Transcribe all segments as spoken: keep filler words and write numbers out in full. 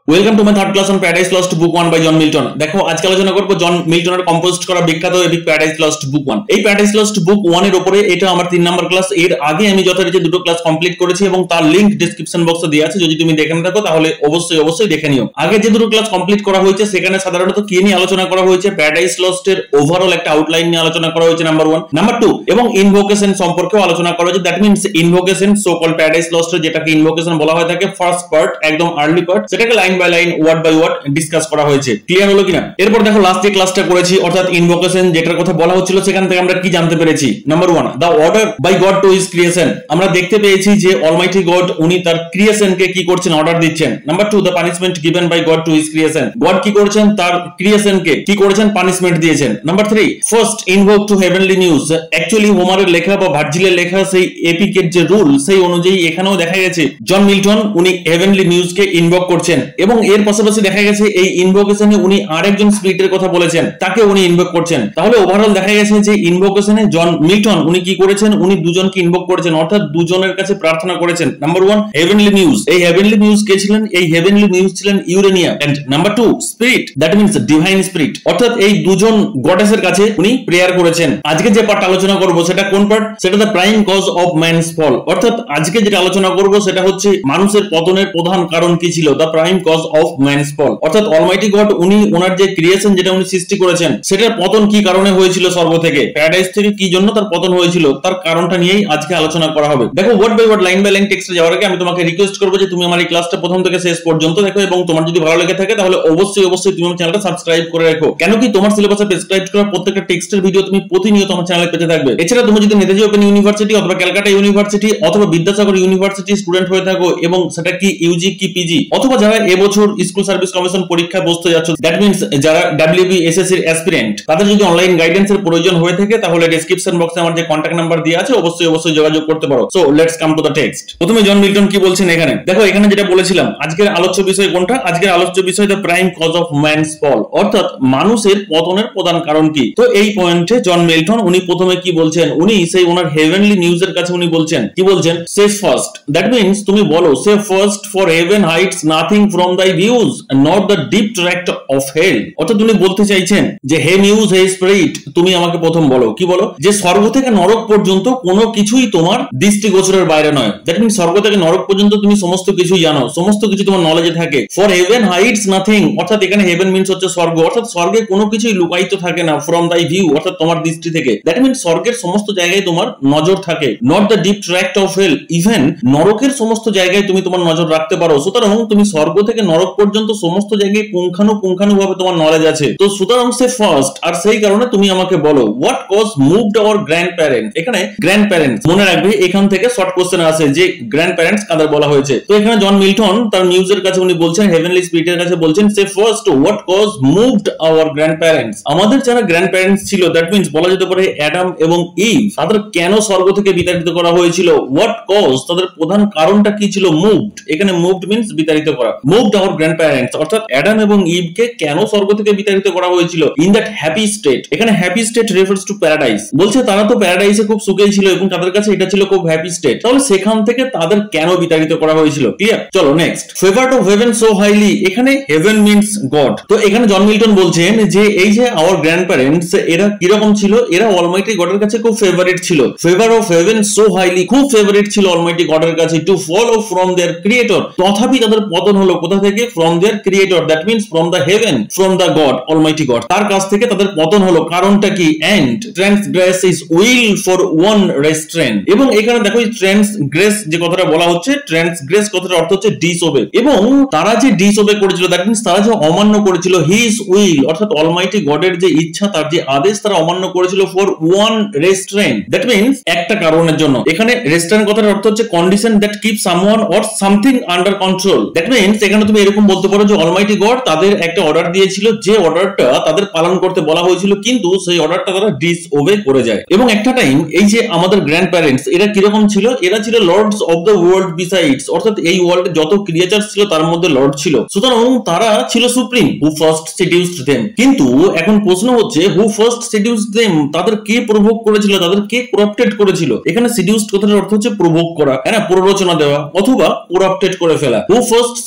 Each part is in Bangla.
Welcome to my third class on Paradise Lost book one by John Milton. দেখো আজকে আলোচনা করব জন মিল্টনের কম্পোজ করা বিখ্যাত epic Paradise Lost book one. এই প্যারাডাইস লস্ট বুক ওয়ান এর উপরে এটা আমার তিন নাম্বার ক্লাস। এর আগে আমি যথারীতি দুটো ক্লাস কমপ্লিট করেছি এবং তার লিংক ডেসক্রিপশন বক্সে দেওয়া আছে, যদি তুমি দেখে না থাকো তাহলে অবশ্যই অবশ্যই দেখে নিও। আগে যে দুটো ক্লাস কমপ্লিট করা হয়েছে সেখানে সাধারণত কি নিয়ে আলোচনা করা হয়েছে, প্যারাডাইস লস্ট এর ওভারঅল একটা আউটলাইন নিয়ে আলোচনা করা হয়েছে নাম্বার ওয়ান। নাম্বার টু এবং ইনভোকেশন সম্পর্কেও আলোচনা করা হয়েছে। That means invocation so call Paradise Lost যেটাকে ইনভোকেশন বলা হয় থাকে, ফার্স্ট পার্ট একদম আর্লি পার্ট, সেটাকে line by line word by word discuss করা হয়েছে। ক্লিয়ার হলো কিনা? এরপর দেখো লাস্ট যে ক্লাসটা করেছি অর্থাৎ ইনভোকেশন যেটার কথা বলা হচ্ছিল সেখান থেকে আমরা কি জানতে পেরেছি। Number one, the order by God to his creation. আমরা দেখতে পেয়েছি যে অলমাইটি গড উনি তার ক্রিয়েশনকে কি করছেন, অর্ডার দিচ্ছেন। Number two, the punishment given by God to his creation. God কি করেছেন, তার ক্রিয়েশনকে কি করেছেন, পানিশমেন্ট দিয়েছেন। Number three, first invoke to heavenly news. Actually হোমারের লেখা বা ভার্জিলের লেখা সেই এপিকের যে রুল সেই অনুযায়ী এখানেও দেখা গেছে জন মিল্টন উনি হেভেনলি নিউজকে ইনভোক করছেন এবং এর পাশাপাশি দেখা গেছে এই ইনভোকেশনে উনি আরেকজন স্পিরিটের কথা বলেছেন, তাকে উনি ইনভোক করছেন। তাহলে ওভারঅল দেখা গেছে যে ইনভোকেশনে জন মিল্টন উনি কি করেছেন, উনি দুজনকে ইনভোক করেছেন অর্থাৎ দুজনের কাছে প্রার্থনা করেছেন। Number one, heavenly news. এই হেভেনলি নিউজ কে ছিলেন? এই হেভেনলি নিউজ ছিলেন Urania. And number two, spirit, that means divine spirit, অর্থাৎ এই দুজন গডেসের কাছে উনি প্রেয়ার করেছেন। আজকে যে পার্ট আলোচনা করব সেটা কোন পার্ট? সেটা the prime cause of man's fall. অর্থাৎ আজকে যেটা আলোচনা করব সেটা হচ্ছে মানুষের পতনের প্রধান কারণ কি ছিল, the prime cause of man's fall. অর্থাৎ অলমাইটি গড উনি ওনার যে ক্রিয়েশন যেটা উনি সৃষ্টি করেছেন সেটার পতন কি কারণে হয়েছিল, স্বর্গ থেকে প্যারাডাইস থেকে কি জন্য তার পতন হয়েছিল, তার কারণটা নিয়েই আজকে আলোচনা করা হবে। দেখো word by word line by line টেক্সটে যাওয়ার আগে আমি তোমাকে রিকোয়েস্ট করবো যে তুমি আমার এই ক্লাসটা প্রথম থেকে শেষ পর্যন্ত দেখো এবং তোমার যদি ভালো লেগে থাকে তাহলে অবশ্যই অবশ্যই তুমি আমার চ্যানেলটা সাবস্ক্রাইব করে রাখো। কেন কি তোমার সিলেবাসে প্রেসক্রাইব করা প্রত্যেকটা টেক্সটের ভিডিও তুমি প্রতিনিয়ত আমার চ্যানেলে পেতে থাকবে। এছাড়া তুমি যদি নেতাজি ওপেন ইউনিভার্সিটি অথবা ক্যালকাটা ইউনিভার্সিটি অথবা বিদ্যাসাগর ইউনিভার্সিটি স্টুডেন্ট হয়ে থাকো এবং সেটা কি ইউজি কি পিজি অথবা যারা এবছর স্কুল সার্ভিস কমিশন পরীক্ষায় বসতে যাচ্ছ, দ্যাট মিন্স যারা ডাব্লিউবি এসএসসি এর অ্যাসপিরেন্ট, তাদের যদি অনলাইন গাইডেন্সের প্রয়োজন হয়ে থাকে তাহলে ডেসক্রিপশন বক্সে আমার যে কন্টাক্ট নাম্বার দেওয়া আছে অবশ্যই অবশ্যই যোগাযোগ করতে পারো। So let's come to the text. প্রথমে জন মিল্টন কি বলছেন এখানে দেখো। এখানে যেটা বলেছিলাম আজকের আলোচ্য বিষয় কোনটা, আজকের আলোচ্য বিষয় the prime cause of man's fall, অর্থাৎ মানুষের পতনের প্রধান কারণ কি। তো এই পয়েন্টে জন মিল্টন উনি প্রথমে কি বলছেন, উনি সেই ওনার হেভেনলি নিউজের কাছে উনি বলছেন কি বলছেন, সে ফার্স্ট, দ্যাট মিন্স তুমি বলো say first for heaven hides nothing from thy views not the deep tract of hell. অর্থাৎ উনি বলতে চাইছেন যে হে নিউজ হে স্পিরিট, তুমি আমাকে প্রথম বলো কি বলো যে স্বর্গ থেকে নরক পর্যন্ত কোনো কিছুই তোমার দৃষ্টিগোচরের বাইরে নয়। দ্যাট মিন্স স্বর্গ থেকে নরক পর্যন্ত তুমি সমস্ত কিছুই জানো, সমস্ত কিছু তোমার নলেজে থাকে। ফর হেভেন হাইডস নাথিং, অর্থাৎ এখানে হেভেন মিন্স হচ্ছে স্বর্গ, অর্থাৎ স্বর্গে কোনো কিছুই লুকায়িত থাকে না ফ্রম দাই ভিউ, অর্থাৎ তোমার দৃষ্টি থেকে। দ্যাট মিন্স স্বর্গের সমস্ত জায়গায় তোমার নজর থাকে। Not the deep tract of hell, even নরকের সমস্ত জায়গায় তুমি তোমার নজর রাখতে পারো। সুতরাং তুমি স্বর্গ থেকে নরক পর্যন্ত সমস্ত জায়গায় পুঙ্খানুপুঙ্খানুভাবে তোমার নলেজ আছে। তো সুতরাং সে ফার্স্ট, আর সেই কারণে তুমি আমাকে বলো what cause moved our grand parents. এখানে গ্র্যান্ড প্যারেন্টস মনে রাখবে, এখান থেকে শর্ট কোশ্চেন আসে যে গ্র্যান্ড প্যারেন্টস কাদের বলা হয়েছে। তো এখানে জন মিল্টন তার নিউজের কাছে উনি বলছেন, হেভেনলি স্পিরিটের কাছে বলছেন say first what cause moved our grand parents. আমাদের যারা গ্র্যান্ড প্যারেন্টস ছিল, দ্যাট মিন্স বলা যেতে পারে অ্যাডাম এবং ইভ, তাদের কেন স্বর্গ থেকে বিতাড়িত করা হয়েছিল, হোয়াট কজ, তাদের প্রধান কারণটা কি ছিল, মুভড। এখানে মুভড মিন্স বিতাড়িত করা। মুভড আওয়ার গ্র্যান্ড প্যারেন্টস অর্থাৎ অ্যাডাম এবং ইভকে কেন স্বর্গ থেকে বিতাড়িত করা হয়েছিল, ইন দ্যাট হ্যাপি স্টেট। এখানে happy state refers to paradise, বলছে তারা তো প্যারাডাইসে খুব সুখেই ছিল এবং তাদের কাছে এটা ছিল খুব হ্যাপি স্টেট, তাহলে সেখান থেকে তাদের কেন বিতাড়িত করা হয়েছিল। ক্লিয়ার? চলো next, favoured of heaven so highly. এখানে হেভেন মিন্স গড। তো এখানে জন মিল্টন বলছেন যে এই যে আওয়ার গ্র্যান্ড প্যারেন্টস এরা কিরকম ছিল, এরা অলমাইটি গডের কাছে খুব ফেভারিট ছিল। Favour of heaven so highly, খুব ফেভারিট ছিল অলমাইটি গডের কাছে। To follow from their creator, তথাপি তাদের পতন হলো কোথা থেকে, from their creator, that means from the heaven, from the God almighty God, তার কাছ থেকে তাদের পতন হলো। কারণটা কি, and transgress his will for one restrain. এবং এখানে দেখো ট্রান্সগ্রেস যে কথাটা বলা হচ্ছে, ট্রান্সগ্রেস কথাটার অর্থ হচ্ছে ডিসওবে, এবং তারা যে ডিসওবে করেছিল দ্যাট মিন্স তারা যে অমান্য করেছিল হিজ উইল, অর্থাৎ অলমাইটি গডের যে ইচ্ছা তার যে আদেশ তারা অমান্য করেছিল for one restrain, that means একটা কারণের জন্য। এখানে রেস্ট্রেন কথাটার অর্থ হচ্ছে condition that keep someone or something under control. That means এখানে তুমি এরকম বলতে পারো যে অলমাইটি গড তাদের একটা অর্ডার দিয়েছিল, যে অর্ডারটা তাদের পালন করতে বলা হয়েছিল কিন্তু সেই অর্ডারটা তারা ডিসওবে করে যায়। এবং একটা টাইম এই যে আমাদের গ্র্যান্ড প্যারেন্টস এরা কিরকম ছিল, এরা ছিল lords of the world besides, অর্থাৎ এই ওয়ার্ল্ডে যত ক্রিয়েচার ছিল তার মধ্যে লর্ড ছিল। সুতরাং তারা ছিল supreme, who first seduced them. কিন্তু এখন প্রশ্ন হচ্ছে হু ফার্স্ট সেডিউসড দেম, তাদের কে প্রভোগ করেছিল, তাদের কে করাপ্টেড করেছিল। এখানে সেডিউসড কথার অর্থ হচ্ছে প্রভোগ করা, হ্যাঁ না, প্ররোচনা দেওয়া অথবা করাপ্টেড করে ফেলা। হু ফার্স্ট সেডিউসড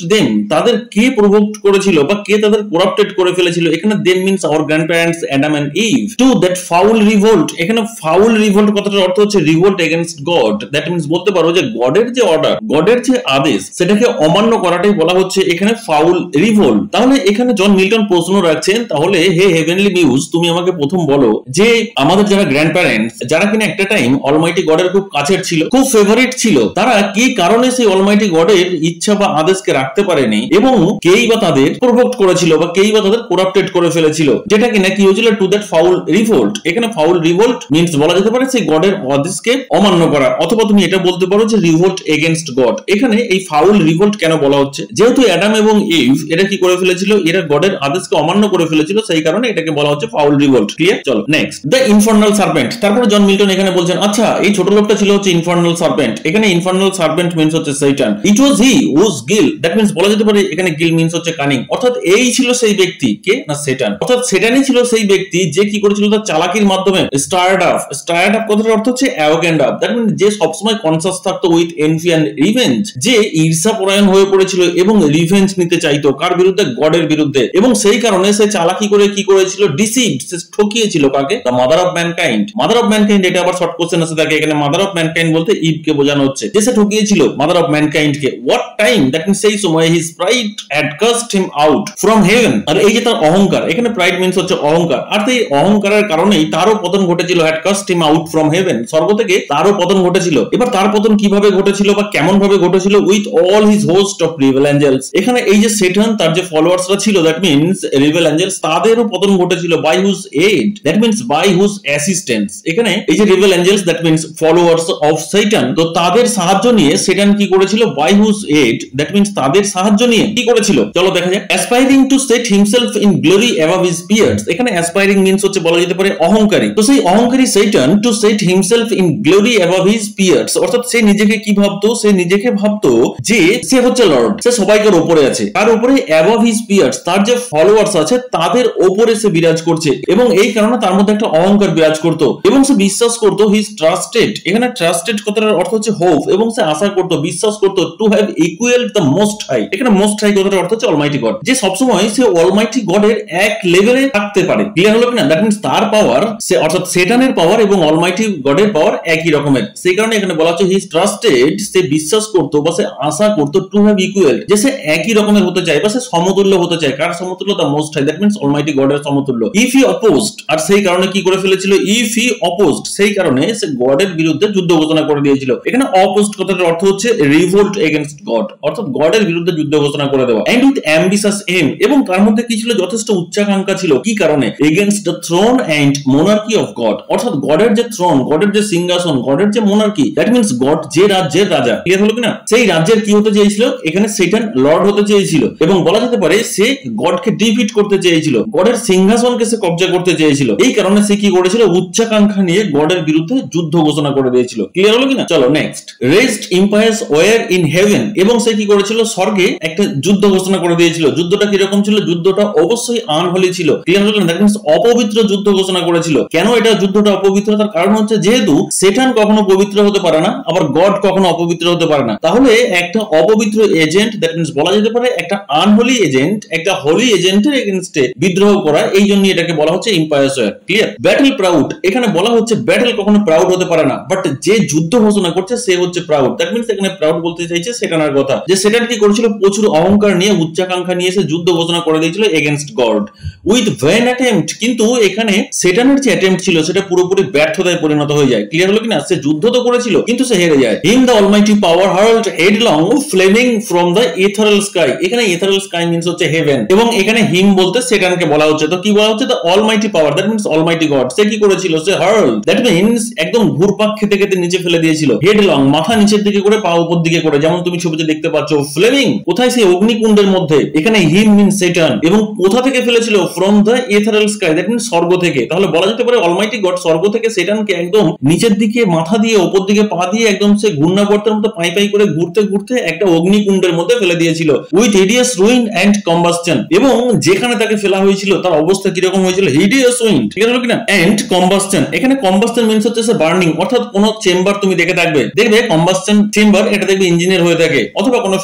দেম, তাদের কে প্রভোক্ট করেছিল বা কে তাদের করাপ্টেড করে ফেলেছিল? এখানে them means our grandparents Adam and Eve to that foul revolt. এখানে ফাউল রিভোল্ট কথাটার অর্থ হচ্ছে revolt against God. That means বলতে পারো যে গডের যে অর্ডার, গডের যে আদেশ, সেটাকে অমান্য করাটাই বলা হচ্ছে এখানে ফাউল রিভোল্ট। তাহলে এখানে জন মিল্টন প্রশ্ন রাখছেন, তাহলে হে হেভেনলি মিউজ, তুমি আমাকে প্রথম বলো যে আমাদের যারা গ্র্যান্ডপ্যারেন্টস, যারা কিনা একটা টাইম অলমাইটি গডের খুব কাছের ছিল, খুব ফেভারিট ছিল, তারা কি কারণে সেই অলমাইটি গডের ইচ্ছা বা আদেশকে রাখতে পারেনি এবং কেই বা তাদের প্রভোক্ট করেছিল বা কেই বা তাদের করাপ্টেড করে ফেলেছিল, যেটা কিনা কি হয়েছিল? To that foul revolt. এখানে ফাউল রিভোল্ট মিন্স বলা যেতে পারে সেই গডের আদেশকে অমান্য করা, অথবা তুমি এটা বলতে পারো যে রিভোল্ট এগেইনস্ট গড। এখানে এই ফাউল রিভোল্ট কেন বলা হচ্ছে? যেহেতু অ্যাডাম এবং ইভ এরা কি করে ফেলেছিল? এরা গডের আদেশকে অমান্য করে ফেলেছিল, সেই কারণে এটাকে বলা হচ্ছে ফাউল রিভোল্ট। ক্লিয়ার? চলো নেক্সট, দ্য ইনফার্নাল সার্পেন্ট। তারপরে জন মিল্টন এখানে বলছেন, আচ্ছা এই ছোট লোকটা ছিল হচ্ছে ইনফার্নাল সার্পেন্ট। এখানে ইনফার্নাল সার্পেন্ট মিন্স হচ্ছে শয়তান। It was he whose guile, that means বলা যেতে পারে এখানে গিল মিন্স হচ্ছে কানিং, অর্থাৎ এই ছিল সেই ব্যক্তি, কে না শয়তান, অর্থাৎ শয়তানই ছিল সেই ব্যক্তি যে কি করেছিল? তার চালাকির মাধ্যমে স্টার্ড আপ, স্টার্ড আপ কথার অর্থ হচ্ছে অ্যাওকেন্ড আপ, দ্যাট মিন্স যে সবসময় কনসাস থাকতো উইথ এনভি এন্ড রিভেঞ্জ, যে ঈর্ষা পরায়ণ হয়ে পড়েছিল এবং রিভেঞ্জ নিতে চাইতো কার বিরুদ্ধে? গডের বিরুদ্ধে। এবং সেই কারণে সে চালাকি করে কি করেছিল? ডিসিভড, সে ঠকিয়েছিল কাকে? The mother of mankind. Mother of mankind এটা আবার শর্ট কোশ্চেন আছে থাকে, এখানে মাদার অফ ম্যানকাইন্ড বলতে ইভ কে বোঝানো হচ্ছে, যে সে ঠকিয়েছিল মাদার অফ ম্যানকাইন্ড কে। What time? দ্যাট মিন্স সেই সময় his pride had cast him out from heaven. আর এই যে তার অহংকার, এখানে প্রাইড মিন্স হচ্ছে অহংকার, আর এই অহংকারের কারণেই তারও পতন ঘটেছিল। Had cast him out from heaven, স্বর্গ থেকে তারও পতন ঘটেছিল। এবার তার পতন কিভাবে ঘটেছিল বা কেমন ভাবে ঘটেছিল? With all his host of রিভেল অ্যাঞ্জেলস। এখানে এই যে সেটান, তার যে ফলোয়ার্সরা ছিল, দ্যাট মিন্স রিভেল অ্যাঞ্জেলস, তাদেরও পতন ঘটেছিল। By whose aid, that means by whose assistance. এখানে এই যে রিভেল angels, that means followers of Satan, তো তাদের সাহায্য নিয়ে সেটান কি করেছিল? By whose aid, that means তাদের সাহায্য নিয়ে কি করেছিল? চলো দেখা যাক। Aspiring to set himself in glory above his peers. এখানে অ্যাসপাইরিং মিন্স হচ্ছে বলা যেতে পারে অহংকারী। তো সেই অহংকারী Satan to set himself in glory above his peers, অর্থাৎ সে নিজেকে কি ভাবতো? সে নিজেকে ভাবতো যে সে হচ্ছে লর্ড, সে সবাইকার উপরে আছে, তার উপরে অ্যাবাভ হিজ পিয়ার্স, তার যে ফলোয়ার্স আছে তাদের উপরে সে বিরাজ করছে, এবং এই কারণে তার মধ্যে একটা অহংকার বিরাজ করতো এবং সে বিশ্বাস করতো হিজ ট্রাস্টেড। এখানে ট্রাস্টেড কথাটার অর্থ হচ্ছে হোপ, এবং সে আশা করতো, বিশ্বাস করতো to have equal the most high. এখানে মোস্ট হাই কথাটার অর্থ হচ্ছে অলমাইটি গড, যে সবসময় সে অলমাইটি গডের এক লেভেলে থাকতে পারে। ক্লিয়ার হলো কিনা? দ্যাট মিন্স তার পাওয়ার, সে অর্থাৎ সেটানের পাওয়ার এবং অলমাইটি গডের পাওয়ার একই রকমের। সেই কারণে এখানে বলা হচ্ছে হিজ ট্রাস্টেড, সে বিশ্বাস করতো বা সে আশা করতো টু হ্যাভ ইকুয়াল, যে সে একই রকমের হতে চায় বা সে সমতুল্য হতে চায়। কার সমতুল্য? The most high, that means almighty গডের সমতুল্য। ইফ হি অপোজড, আর সেই কারণে কি করে ফেলেছিল? ইফ হি অপোজড, সেই কারণে সে গডের বিরুদ্ধে যুদ্ধ ঘোষণা করে দিয়েছিল। এখানে অপোজড কথাটার অর্থ হচ্ছে রিভোল্ট এগেইনস্ট গড, অর্থাৎ গডের বিরুদ্ধে যুদ্ধ ঘোষণা করে দেওয়া। এন্ড উইথ অ্যাম্বিশাস এম, এবং তার মধ্যে কি ছিল? যথেষ্ট উচ্চাকাঙ্ক্ষা ছিল। কি কারণে? Against the throne and monarchy of God, অর্থাৎ গডের যে থ্রোন, গডের যে সিংহাসন, গডের যে মোনার্কি, দ্যাট মিন্স গড যে রাজ্যের রাজা। ক্লিয়ার হলো কিনা? সেই রাজ্যের কি হতে চেয়েছিল? এখানে সেটান লর্ড হতে চেয়েছিল, এবং বলা যেতে পারে সে গডকে ডিফিট করতে চেয়েছিল, গডের সিংহাসনকে সে কবজা করতে চেয়েছিল। এই কারণে সে কি করেছিল? উচ্চাকাঙ্ক্ষা নিয়ে গডের বিরুদ্ধে যুদ্ধ ঘোষণা করে দিয়েছিল। ক্লিয়ার হলো কিনা? চলো next, raised empires war in heaven, এবং সে কি করেছিল? স্বর্গে একটা যুদ্ধ ঘোষণা করে দিয়েছিল। যুদ্ধটা কিরকম ছিল? যুদ্ধটা অবশ্যই আনহলি ছিল। ক্লিয়ার হলো কিনা? দ্যাট মিন্স অপবিত্র যুদ্ধ ঘোষণা করেছিল। কেন এটা যুদ্ধটা অপবিত্র? তার কারণ হচ্ছে যেহেতু সেটান কখনো পবিত্র হতে পারে না, আবার গড কখনো অপবিত্র হতে পারে না, তাহলে একটা অপবিত্র এজেন্ট, দ্যাট মিন্স বলা যেতে পারে একটা আনহলি এজেন্ট একটা হোলি এজেন্টের এগেইনস্টে বিদ্রোহ করা, এই জন্য এটাকে বলা হচ্ছে empires war. Clear? Battle proud, এখানে বলা হচ্ছে ব্যাটল কখনো প্রাউড হতে পারে না, বাট যে যুদ্ধ ঘোষণা করছে সে হচ্ছে প্রাউড। দ্যাট মিন্স এখানে প্রাউড বলতে চাইছে সেটানার কথা, যে সেটান কি করেছিল? প্রচুর অহংকার নিয়ে, উচ্চাকাঙ্ক্ষা নিয়ে সে যুদ্ধ ঘোষণা করে দিয়েছিল against God with vain attempt. কিন্তু এখানে সেটানের যে অ্যাটেম্পট ছিল সেটা পুরোপুরি ব্যর্থতায় পরিণত হয়ে যায়। ক্লিয়ার হলো কিনা? সে যুদ্ধ তো করেছিল কিন্তু সে হেরে যায়। Him the almighty power hurled headlong flaming from the ethereal sky. এখানে ইথারাল স্কাই মিন্স হচ্ছে হেভেন, এবং এখানে হিম বলতে সেটানকে বলা হচ্ছে। তো কি বলা হচ্ছে? The almighty power, that means almighty God. সে কি করেছিল? সে হার্ল, দ্যাট মিন্স একদম ঘুরপাক খেতে খেতে নিচে ফেলে দিয়েছিল। হেডলং, মাথা নিচের দিকে করে পা উপর দিকে করে, যেমন তুমি ছবিতে দেখতে পাচ্ছ। ফ্লেমিং, কোথায়? সেই অগ্নিকুণ্ডের মধ্যে। এখানে হিম মিন্স সেটান, এবং কোথা থেকে ফেলেছিল? From the ethereal sky, that means স্বর্গ থেকে। তাহলে বলা যেতে পারে অলমাইটি গড স্বর্গ থেকে সেটানকে একদম নিচের দিকে মাথা দিয়ে উপর দিকে পা দিয়ে একদম সে ঘূর্ণাবর্তের মতো পাই পাই করে ঘুরতে ঘুরতে একটা অগ্নিকুণ্ডের মধ্যে ফেলে দিয়েছিল with hideous ruin and combustion. এবং যেখানে তাকে ফেলা হয়েছিল তার অবস্থা কিরকম হয়েছিল? Hideous ruin. ঠিক আছে কিনা? এন্ড কম্বাসশন, এখানে কম্বাসশন মিন্স হচ্ছে সে বার্নিং, অর্থাৎ কোন চেম্বার তুমি দেখে থাকবে, দেখবে কম্বাসশন চেম্বার, এটা দেখবে ইঞ্জিনের হয়ে থাকে অথবা কোনো ফ্যাক্টরি হয়ে থাকে।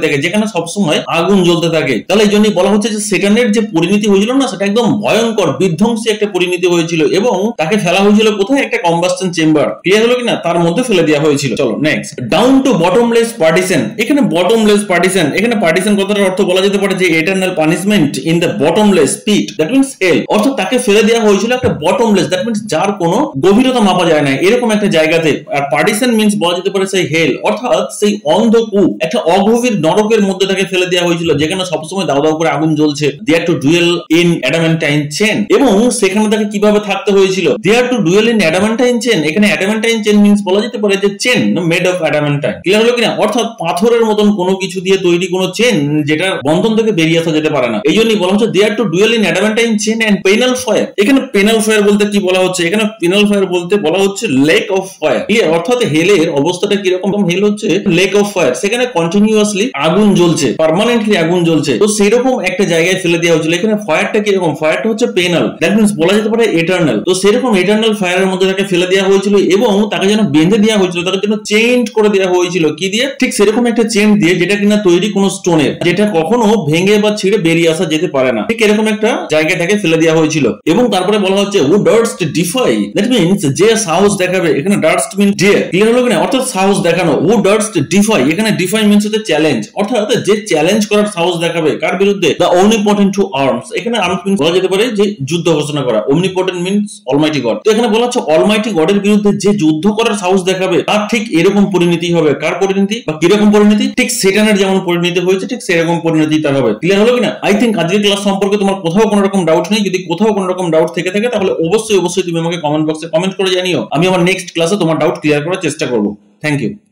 থাকে, যেখানে সবসময় আগুন জ্বলতে থাকে। তাহলে এই জন্যই বলা হচ্ছে যে সেটানের যে পরিণতি হয়েছিল না, সেটা একদম ভয়ঙ্কর বিধ্বংসী একটা পরিণতি হয়েছিল এবং তাকে ফেলা হয়েছিল কোথায়? একটা কম্বাস্টন চেম্বার। ক্লিয়ার হলো কিনা? তার মধ্যে ফেলে দেওয়া হয়েছিল। চলো next, down to bottomless partition. এখানে বটমলেস পার্টিশন, এখানে পার্টিশন কথাটার অর্থ বলা যেতে পারে যে eternal punishment in the bottomless pit, that means hell. অর্থাৎ তাকে ফেলে দেওয়া হয়েছিল একটা বটমলেস, দ্যাট মিন্স যার কোনো গভীরতা মাপা যায় না, এরকম একটা জায়গাতে। আর পার্টিশন মিন্স বলা যেতে পারে সেই হেল, অর্থাৎ সেই অন্ধকূপ, একটা অগভীর নরকের মধ্যে তাকে ফেলে দেওয়া হয়েছিল, যেখানে সবসময় দাউ দাউ করে আগুন জ্বলছে। There to dwell in adamantine chain, এবং সেখানে তাকে কিভাবে থাকতে হয়েছিল? There to dwell in adamantine chain. এখানে অ্যাডামেন্টাইন চেন মিন্স বলা যেতে পারে যে chain made of adamantine. Clear হলো কিনা? অর্থাৎ পাথরের মতন কোনো কিছু দিয়ে তৈরি কোনো চেন, যেটা বন্ধন থেকে বেরিয়ে আসা যেতে পারে না। এই জন্যই বলা হচ্ছে there to dwell in adamantine chain and penal fire. এখানে পেনাল ফায়ার বলতে কি বলা হচ্ছে? এখানে পেনাল ফায়ার বলতে বলা হচ্ছে লেক অফ ফায়ার। ক্লিয়ার? অর্থাৎ হেলের অবস্থাটা কিরকম? হেল হচ্ছে লেক অফ ফায়ার, সেখানে কন্টিনিউয়াসলি আগুন জ্বলছে, পার্মানেন্টলি আগুন জ্বলছে। তো সেরকম একটা জায়গায় ফেলে দেওয়া হয়েছিল। এখানে ফায়ারটা কিরকম? ফায়ারটা হচ্ছে পেনাল, দ্যাট মিন্স বলা যেতে পারে এটারনাল। তো সেরকম এটারনাল ফায়ারের মধ্যে তাকে ফেলে দেওয়া হয়েছিল এবং তাকে যেন বেঁধে দেওয়া হয়েছিল, তাকে যেন চেইন করে দেওয়া হয়েছিল। কি দিয়ে? ঠিক সেরকম একটা চেইন দিয়ে, যেটা কিনা তৈরি কোনো স্টোনের, যেটা কখনো ভেঙে বা ছিঁড়ে বেরিয়ে আসা যেতে পারে না। ঠিক এরকম একটা জায়গায় তাকে ফেলে দেওয়া হয়েছিল। এবং তারপরে বলা হচ্ছে who durst defy, that means যে সাহস দেখাবে। এখানে ডার্স্ট মিন্স ডিয়ার। ক্লিয়ার হলো কিনা? অর্থাৎ সাহস দেখানো। হু ডার্স্ট ডিফাই, এখানে ডিফাই মিন্স হচ্ছে চ্যালেঞ্জ, অর্থাৎ যে চ্যালেঞ্জ করার সাহস দেখাবে। কার বিরুদ্ধে? The omnipotent to arms. এখানে আর্মস মিন্স বলা যেতে পারে যে যুদ্ধ ঘোষণা করা। omnipotent means almighty God. তো এখানে বলা হচ্ছে অলমাইটি গডের বিরুদ্ধে যে যুদ্ধ করার সাহস দেখাবে, তার ঠিক এরকম পরিণতি হবে। কার পরিণতি বা কিরকম পরিণতি? ঠিক সেটানের যেমন পরিণতি হয়েছে, ঠিক সেরকম পরিণতি তার হবে। ক্লিয়ার হলো কিনা? আই থিঙ্ক আজকের ক্লাস সম্পর্কে তোমার কোথাও কোনো রকম ডাউট নেই। যদি কোথাও কোনো রকম ডাউট থেকে থাকে, তাহলে অবশ্যই অবশ্যই তুমি আমাকে কমেন্ট বক্সে কমেন্ট করে জানিও। আমি আমার নেক্সট ক্লাসে তোমার ডাউট ক্লিয়ার করার চেষ্টা করবো। Thank you.